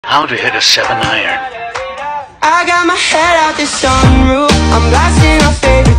How to hit a 7-iron. I got my head out the sunroof, I'm blasting our favorite